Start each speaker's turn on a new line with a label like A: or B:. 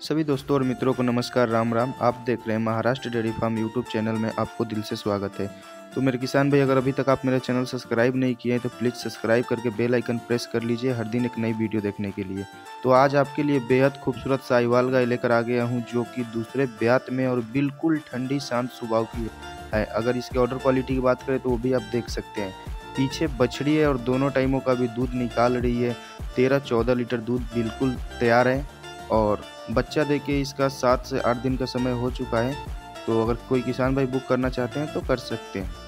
A: सभी दोस्तों और मित्रों को नमस्कार, राम राम। आप देख रहे हैं Maharashtra dairy farm YouTube channel में। आपको दिल से स्वागत है। तो मेरे किसान भाई, अगर अभी तक आप मेरा चैनल सब्सक्राइब नहीं किए हैं तो प्लीज़ सब्सक्राइब करके बेल आइकन प्रेस कर लीजिए हर दिन एक नई वीडियो देखने के लिए। तो आज आपके लिए बेहद खूबसूरत साहिवाल गाय लेकर आ गया हूँ, जो कि दूसरे ब्यात में और बिल्कुल ठंडी शांत स्वभाव की है। अगर इसके ऑर्डर क्वालिटी की बात करें तो वो भी आप देख सकते हैं। पीछे बछड़ी है और दोनों टाइमों का भी दूध निकाल रही है। 13-14 लीटर दूध बिल्कुल तैयार है और बच्चा देके इसका 7 से 8 दिन का समय हो चुका है। तो अगर कोई किसान भाई बुक करना चाहते हैं तो कर सकते हैं।